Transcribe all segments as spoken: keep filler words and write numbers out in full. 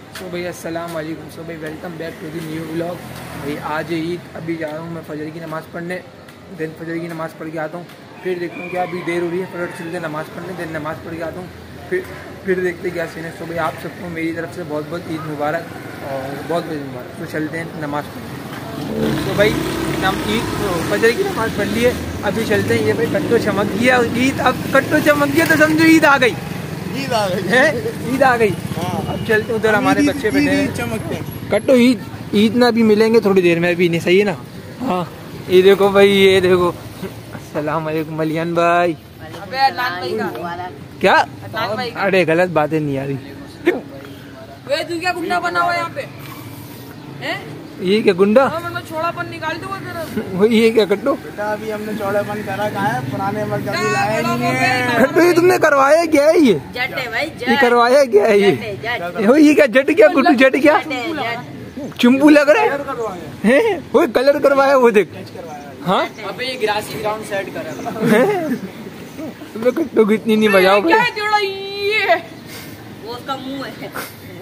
सो भाई अस्सलाम वालेकुम। सो भाई welcome back to the new vlog. भाई आज ईद, अभी जा रहा हूँ मैं फजर की नमाज़ पढ़ने। दिन फजर की नमाज़ पढ़ के आता हूँ, फिर देखता हूँ क्या अभी देर हो रही है, फटाफट चलते नमाज़ पढ़ने, दिन नमाज़ पढ़ के आता हूँ, फिर फिर देखते क्या सीन है। सो भाई आप सबको मेरी तरफ से बहुत बहुत ईद मुबारक और बहुत बहुत मुबारक। तो चलते हैं नमाज़ पढ़ने। तो भाई नम ईद फजर की नमाज़ पढ़ ली है, अभी चलते हैं। ये भाई कट्टो चमक गया ईद, अब कट्टो चमक गया तो समझो ईद आ गई, ईद आ गई है, ईद आ गई। हाँ। अब चलते उधर हमारे बच्चे बैठे हैं, चमकते हैं। कट्टो ईद ईद ना भी मिलेंगे थोड़ी देर में, अभी नहीं, सही है ना। हाँ ये देखो भाई, ये देखो। अस्सलाम वालेकुम मलियान भाई। अबे अदनान भाई का क्या? अदनान भाई का। अरे गलत बातें नहीं आ रही। वे तू क्या गुंडा बना हुआ है यहाँ पे? हैं? ये क्या गुंडा? हाँ मतलब छोड़ापन निकाल दूंगा तेरा। वो ये क्या कट्टो? बेटा अभी हमने चौड़ेपन करा कहा है, पुराने वक्त कभी लाया नहीं है। कट्टो ये तुमने करवाया क्या है? ये जट है भाई, ये करवाया क्या है? ये हो ये क्या जट क्या कुट्टू जट क्या चुम्पू लग रहा है? वो कलर करवाया, वो देख। हाँ अबे ये ग्रासी ग्राउंड सेट करा। तुम्हें कट्टो को इतनी नहीं बजाओ क्या है जोड़ा ये? वो उसका मुंह है।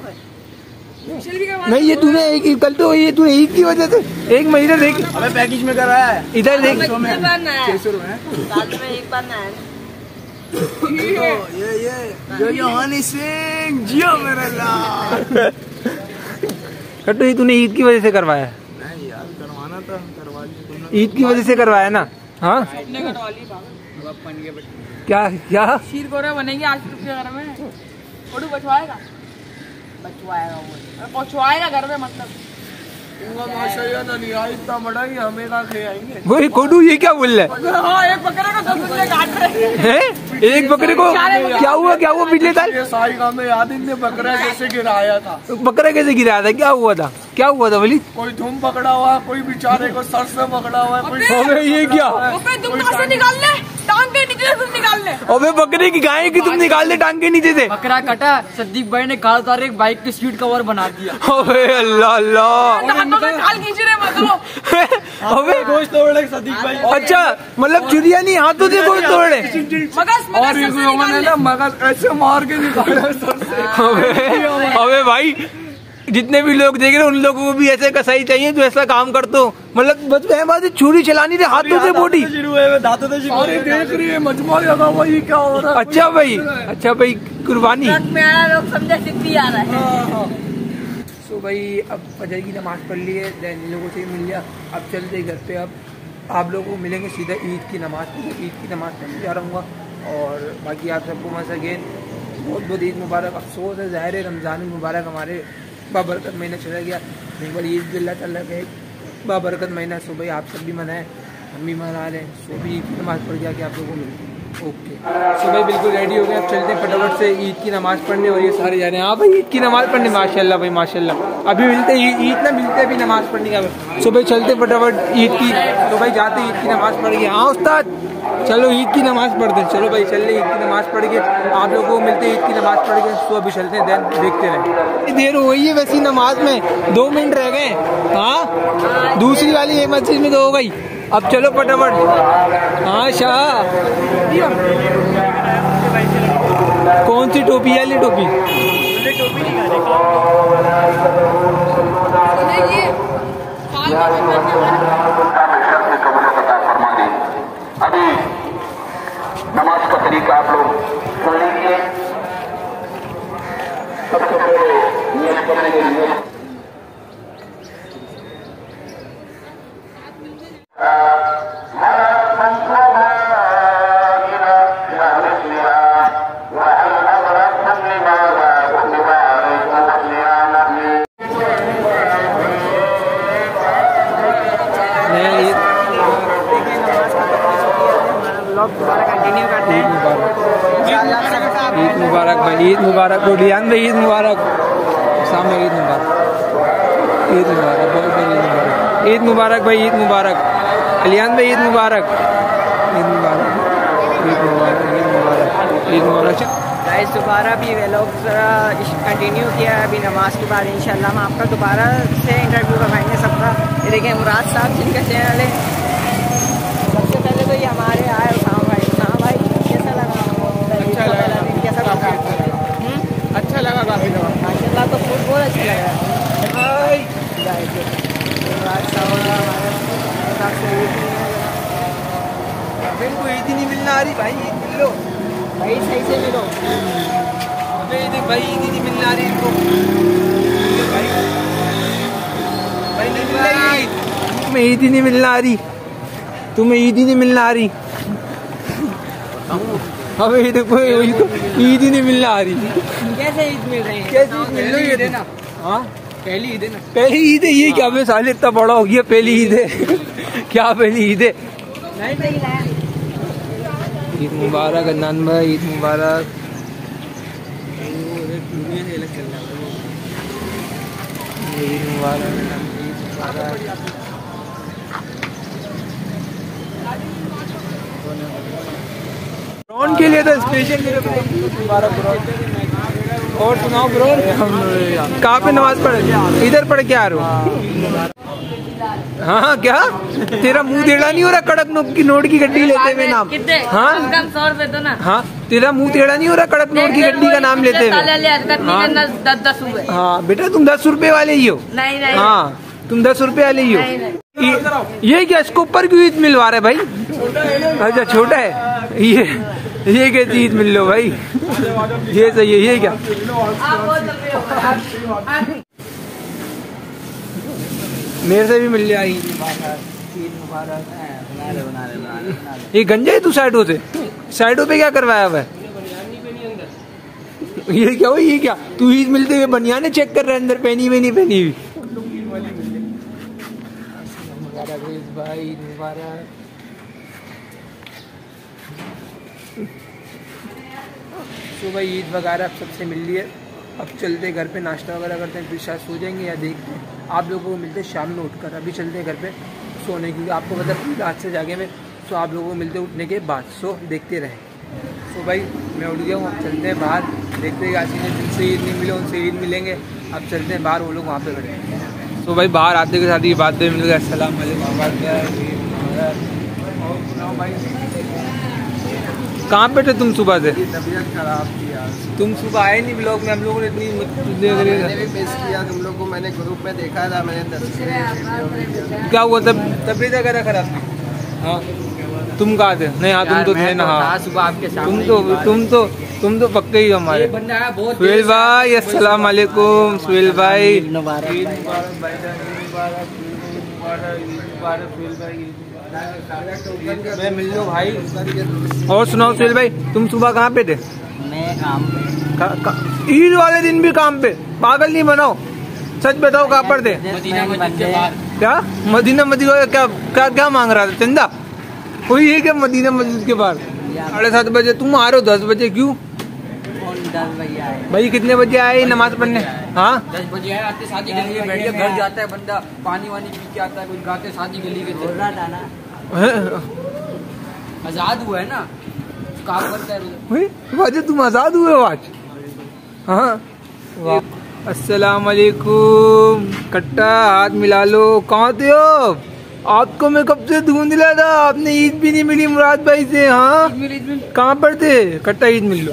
नहीं ये तूने एक कल तो ये तूने ईद की वजह से एक महीना देख। अबे पैकेज में कराया है, इधर देख। छह सौ रुपए साल में एक बार ना है। ये ये जो ये हनी सिंह जियो मेरे लाल। कट्टो ये तूने ईद की वजह से करवाया है? नहीं यार करवाना था, करवा ली। ईद की वजह से करवाया ना? हाँ कटवा ली क्या क्या शीर गोरा बनेगी आज के घर में। फोटो बचवाएगा बचवाएगा वो पहुँचवाएगा घर में, मतलब इतना बड़ा ही हमें का खाएंगे। वही कोडू ये क्या बोल रहा है? हाँ एक बकरे को दस रुपये काट रहे हैं? एक बकरे को क्या हुआ? क्या हुआ पिछले साल? ये सारी काम में याद ही नहीं, बकरा कैसे गिराया था। बकरा कैसे गिराया था? क्या हुआ था? क्या हुआ था बोली? कोई धूम पकड़ा हुआ है, कोई बेचारे को सर से पकड़ा हुआ है, कोई अबे ये क्या? अबे तुम कहाँ से निकाल ले? टांग के नीचे से तुम निकाल ले। अबे बकरे की गाय की तुम निकाल दे टांग के नीचे से। बकरा कटा, सदीक भाई ने काल उतार एक बाइक की सीट कवर बना दिया। अबे अल्लाह अल्लाह। काल खींच रहे मतलब। अबे गोश्त तोड़े सदीक भाई। अच्छा मतलब चुरिया नहीं, हाथों से गोश्त तोड़े। मगज और इन लोगों ने ना मगज ऐसे मार के निकाला सर से। अबे अबे भाई जितने भी लोग देख रहे हैं उन लोगों को भी ऐसे कसाई चाहिए जो ऐसा काम कर दो। मतलब बस वह बात है, छुरी चलानी थी हाथों से बोटी। अरे देख रही है मजमा लगा हुआ, ये क्या हो रहा है? अच्छा भाई, अच्छा भाई कुर्बानी। लोग समझे सिद्धि आ रहा है। सो भाई अब फजर की नमाज पढ़ ली है, दैन इन लोगों से मिल लिया, अब चलते घर पे। अब आप लोगों को मिलेंगे सीधा ईद की नमाज पे। ईद की नमाज पढ़ने जा रहा हूँ और बाकी आप सबको मज़ा अगेन बहुत बहुत ईद मुबारक। अफसोस है, ज़ाहिर है रमज़ान मुबारक हमारे बाबरकत महीना चला गया, नहीं बड़ी ईद बिल्ला चल रहा है बाबरकत महीना। सो भाई आप सब भी मनाएं, हम भी मना रहे हैं। सो भी ईद की नमाज़ पढ़ के आके आप लोगों को मिलते हैं। ओके सो भाई बिल्कुल रेडी हो गए, अब चलते हैं फटाफट से ईद की नमाज़ पढ़ने। और ये सारे जा रहे हैं। हाँ भाई ईद की नमाज़ पढ़ने, माशाल्लाह भाई माशाल्लाह। अभी मिलते हैं ईद ना मिलते अभी नमाज़ पढ़ने का। सो भाई चलते फटाफट ईद की, तो भाई जाते ईद की नमाज़ पढ़ के। हाँ उस्ताद चलो ईद की नमाज़ पढ़ते हैं। चलो भाई चल रहे ईद की नमाज़ पढ़ के, आप लोगों को मिलते हैं ईद की नमाज़ पढ़ के। सो अभी चलते हैं, देन देखते रहें। देर हो गई है वैसी नमाज में, दो मिनट रह गए। हाँ दूसरी वाली ये मस्जिद में तो हो गई, अब चलो फटाफट। हाँ शाह कौन सी टोपी है? ये टोपी अभी नमाज का तरीका आप लोग सुन लीजिए। सबसे पहले नियत करने के लिए ईद मुबारक भाई, ईद मुबारक बोलियान भाई, ईद मुबारक सामने, ईद मुबारक, ईद मुबारक, बहुत बहुत ईद मुबारक, ईद मुबारक भाई, ईद मुबारक अलियान भाई, ईद मुबारक, ईद मुबारक, ईद मुबारक, ईद मुबारक, ईद मुबारक। गाइस दोबारा भी वे लोग कंटिन्यू किया है अभी नमाज के बाद। इंशाल्लाह हम आपका दोबारा से इंटरव्यू करवाएंगे सबका। ये देखें मुराद साहब जिनका चैनल है। सबसे पहले तो ये हमारे आए उसामा भाई। उसामा भाई कैसा लगा? अच्छा लगा, कैसा लगा? अच्छा लगा काफी। माशाल्लाह तो फूड बहुत अच्छा आ रही भाई, ईद मिल लो भाई, सही से मिलो। अबे ईद भाई, ईद ही नहीं मिलने आ रही इनको भाई, भाई नहीं मिल रही ईद, तुम्हें ईद ही नहीं मिलने आ रही, तुम्हें ईद ही नहीं मिलने आ रही। अबे ये देखो, ईद ही नहीं मिलने आ रही। कैसे ईद मिल रही है? कैसे ईद मिल रही है ना? हाँ पहली ईद है ना, पहली ईद है ये क्या? मैं साले इतना बड़ा हो गया, पहली ईद है क्या पहली ईद है? ईद मुबारक अदनान भाई, ईद मुबारक। ईद मुबारक, ईद मुबारक। ड्रोन के लिए तो स्पेशल मुबारक ब्रो। और सुनाओ ब्रो, कहाँ पे नमाज पढ़? इधर पढ़ के आ रहे हो? हाँ क्या तेरा मुंह टेढ़ा नहीं हो रहा? कड़क नोट की नोट की गड्डी लेते हुए नाम। हाँ सौ रुपए दो ना। हाँ तेरा मुंह टेढ़ा नहीं हो रहा? कड़क नोट की गड्डी का नाम लेते हुए। हाँ दस दस हुए। हाँ बेटा तुम दस रुपए वाले ही हो। नहीं नहीं। हाँ तुम दस रुपए वाले ही हो। ये, ये क्या इसको ऊपर क्यों ईद मिलवा रहे भाई? अच्छा छोटा है ये, ये कैसी ईद मिल लो भाई? ये सही है, ये क्या? मेरे से भी मिल जाए ईद मुबारक। ये गंजा है तू साइडों से, साइडों पे क्या करवाया हुआ है? ये क्या हो? ये क्या तू ईद मिलते हुए बनियाने चेक कर रहे हैं अंदर पहनी हुई नहीं पहनी हुई? मुबारक भाई, ईद मुबारक। सुबह ईद वगैरह सबसे मिल ली है, अब चलते घर पे, नाश्ता वगैरह करते हैं, फिर शायद सो जाएंगे या देखते हैं। आप लोगों को मिलते हैं शाम में उठकर, अभी चलते हैं घर पे सोने, क्योंकि आपको पता है रात से जागे में, सो आप लोगों को मिलते उठने के बाद, सो देखते रहें। सो भाई मैं उठ गया हूँ, अब चलते हैं बाहर, देखते हैं आशी ने जिनसे ईद नहीं मिले उनसे ईद मिलेंगे। अब चलते हैं बाहर, वो लोग वहाँ पे खड़े हैं। तो भाई बाहर आते के साथ ये बातें मिल गए, अस्सलाम वालेकुम। कहाँ पे थे तुम सुबह से? तबीयत खराब थी यार। तुम सुबह आए नहीं ब्लॉग में, हम लोगों ने इतनी मैंने भी मिस किया तुम लोग को, मैंने ग्रुप में देखा था, मैंने तस्वीरें। क्या हुआ तब? तबीयत वगैरह खराब थी? हाँ तुम कहाँ थे? नहीं हाँ तुम तो थे ना। हाँ सुबह आपके साथ। तुम तो तुम तो तुम तो पक्के ही हमारे। सुहेल भाई अस्सलाम वालेकुम। सुहेल भाई मैं मिल लो भाई। और सुनाओ सुहेल भाई, तुम सुबह कहाँ पे थे? मैं काम पे। ईद वाले दिन भी काम पे? पागल नहीं बनाओ, सच बताओ कहाँ पर थे? मदीना मस्जिद के बाहर। क्या मदीना मस्जिद? क्या क्या क्या मांग रहा था? चंदा कोई है क्या मदीना मस्जिद के बाहर? साढ़े सात बजे तुम आ रहे हो, दस बजे क्यों? दस बजे आए भाई कितने बजे आए नमाज पढ़ने? हाँ दस बजे आए, आते शादी गली में बैठ के घर जाता है बंदा, पानी वानी पी के आता है, कुछ गाते शादी गली के बोल रहा था ना, आजाद हुआ है ना काम करता है। वजह तुम आजाद हुए हो आज? हाँ अस्सलाम वालेकुम। कट्टा हाथ मिला लो। कहाँ थे हो? आपको मैं कब से ढूंढ रहा था, आपने ईद भी नहीं मिली मुराद भाई से। हाँ कहाँ पर थे? कट्टा ईद मिल लो,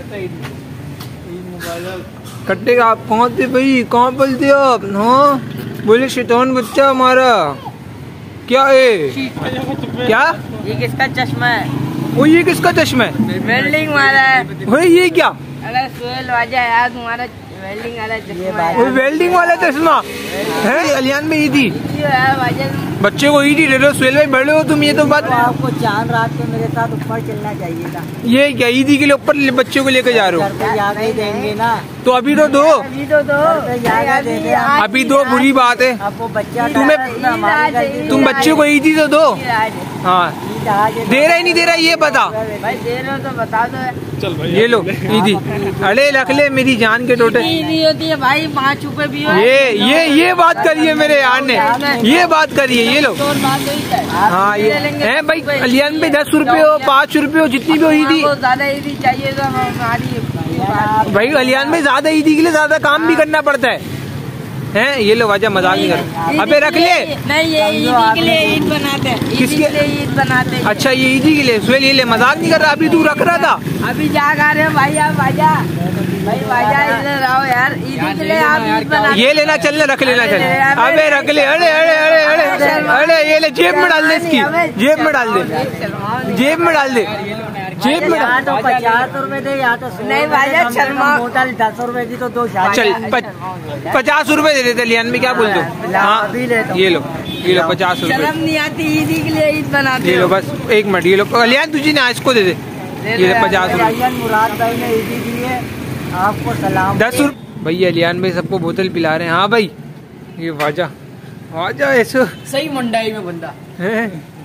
कट्टे आप कहाँ थे भाई? कहाँ पर थे आप? हाँ बोले शैतान बच्चा हमारा। क्या है? क्या ये किसका चश्मा है? वो ये किसका चश्मा है? वेल्डिंग वाला है। भाई ये क्या? अरे सुहेल वाजा यार तुम्हारा वेल्डिंग वाला चश्मा है। वो वेल्डिंग वाला चश्मा है? अलियान में ईदी यार वाजा बच्चे को ईदी ले लो। सुहेल भाई बड़े हो तुम, ये तो बात। आपको चांद रात को मेरे साथ ऊपर चलना चाहिए था। ये क्या ईदी के लिए ऊपर बच्चे को लेकर जा रहे घर पे जाके देंगे ना, हो? तो अभी तो दो, अभी तो दो अभी दो बुरी बात है। आपको बच्चा तुम्हें तुम बच्चे को ईदी तो दो। हाँ दे रहा ही नहीं दे रहा ये बता। भाई दे रहे हो तो बता दो। ये लो ईदी, अरे रख ले मेरी जान के टोटे। ईदी होती है भाई, पाँच रुपए भी हो। ये ये ये बात करिए मेरे यार ने, ये बात करिए। ये लो तो बात हुई है। हाँ ये है भाई, अलियान पे दस रुपए हो पाँच रुपए हो जितनी भी हो ईदी। ज्यादा ईदी चाहिए तो हमारी भाई अलियान में ज्यादा ईदी के लिए ज्यादा काम भी करना पड़ता है। हैं ये लो वाजा मजाक नहीं कर। अबे रख ले। नहीं ये ईदी के लिए ईद बनाते हैं। किसके लिए ईद बनाते हैं? अच्छा ये ईदी के लिए। सुहेल ये ले, मजाक नहीं कर रहा, अभी तू रख रहा था। अभी जा रहे हो भाई आप वाजा। भाई भाईजान इधर आओ यार, ईद के लिए आप ईद बना। ये लेना चलना, रख लेना चल। अबे रख ले, अरे अरे अरे अरे अरे ये ले, जेब में डाल दे इसकी, जेब में डाल दे, जेब में डाल दे, जेब में डाल। तो पचास रुपए दे, यहाँ तो नहीं भाईजान शर्मा होटल दस रुपए की तो दो चल पचास रुपए दे देते लियान में, क्या बोलते हो? हाँ ये लो, ये लो पचास रुपए। शर्म नहीं आती, ईद के लिए ईद बनाते ये लो बस एक मिनट, ये लो लियान तुझी ना, इसको दे दे, ये पचास रुपए। मुराद भाई ने ईदी दी है, आपको सलाम। दस रुपए भैया, लियान भाई सबको बोतल पिला रहे हैं। हाँ भाई ये वाजा वाजा ऐसे सही मंडाई में बंदा है।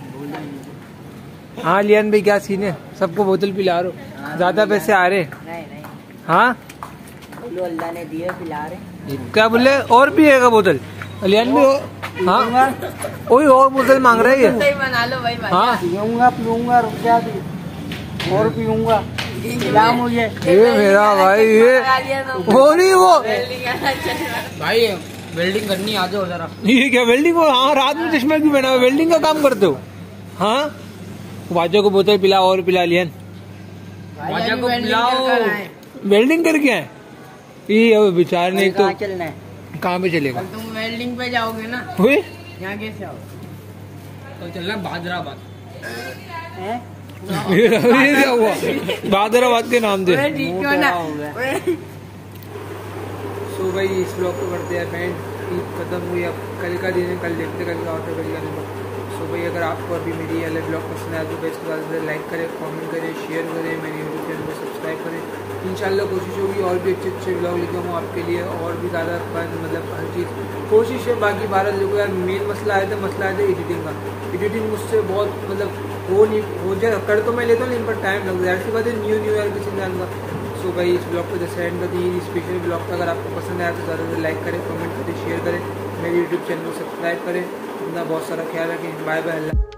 हाँ लियान भाई क्या सीन है, सबको बोतल पिला रहे हो, ज्यादा पैसे आ रहे? नहीं नहीं, हाँ अल्लाह ने दिए पिला रहे। क्या बोले, और भी है बोतल लियान भाई? हाँ वही और बोतल मांग रहे हैं। बना लो भाई। हाँ पीऊंगा पीऊंगा, रुक जा और पीऊंगा, पिला मुझे। ये मेरा भाई, ये वो नहीं वो भाई वेल्डिंग करनी आ जाओ जरा। ये क्या वेल्डिंग? हाँ रात में चश्मा क्यों पहना, वेल्डिंग का काम करते हो? हाँ वाजा को बोतल पिला और पिला लियान, वाजा को पिलाओ, वेल्डिंग करके आए। ये अब बेचारे ने तो चलना है, कहाँ पे चलेगा? तुम वेल्डिंग पे जाओगे ना, हुए यहाँ कैसे आओ? तो चलना बादराबाद। ये क्या हुआ? बादराबाद के नाम दे। क्यों ना? सो भाई इस ब्लॉग को करते हैं एंड, ईद खत्म हुई, अब कल का दिन है, कल देखते कल का होता है, कल का दिन। सो भाई अगर आपको अभी मेरी अलग ब्लॉग पसंद आया तो बेस्ट बात है लाइक करें, कमेंट करें, शेयर करें, मेरे यूट्यूब चैनल को सब्सक्राइब करें। इंशाल्लाह कोशिश होगी और भी अच्छे अच्छे ब्लॉग लेके आऊँ आपके लिए, और भी ज़्यादा मतलब हर चीज़ कोशिश है। बाकी भारत देखो यार, मेन मसला आया था मसला आया था एडिटिंग का। एडिटिंग मुझसे बहुत मतलब हो नहीं हो जाए, कर तो मैं लेता हूँ लेकिन पर टाइम लग जाए, ऐसी बात है न्यू न्यू ईयर किसी इंसान का। सो भाई इस ब्लॉग को जैसे एंड करती है, स्पेशल ब्लॉग का अगर आपको पसंद आया तो ज़्यादा से लाइक करें, कमेंट करें, शेयर करें, मेरे यूट्यूब चैनल को सब्सक्राइब करें। अपना बहुत सारा ख्याल रखें। Bye bye.